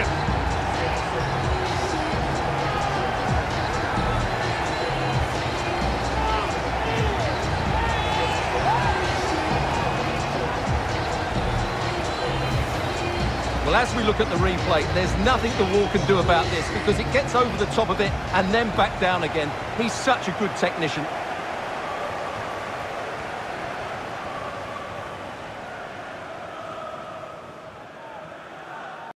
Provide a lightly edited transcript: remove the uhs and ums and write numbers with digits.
possession. Well, as we look at the replay, there's nothing the wall can do about this because it gets over the top of it and then back down again. He's such a good technician.